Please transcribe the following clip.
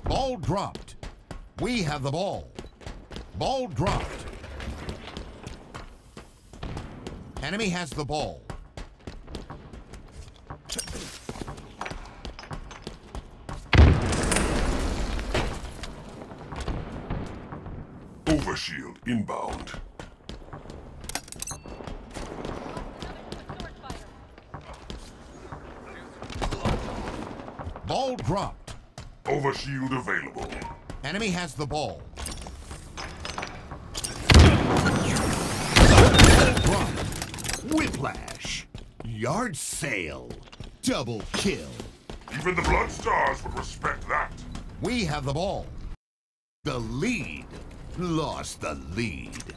Ball dropped. We have the ball. Ball dropped. Enemy has the ball. Overshield inbound. Ball dropped. Overshield available. Enemy has the ball. Dropped. Whiplash. Yard sale. Double kill. Even the Blood Stars would respect that. We have the ball. The lead. Lost the lead.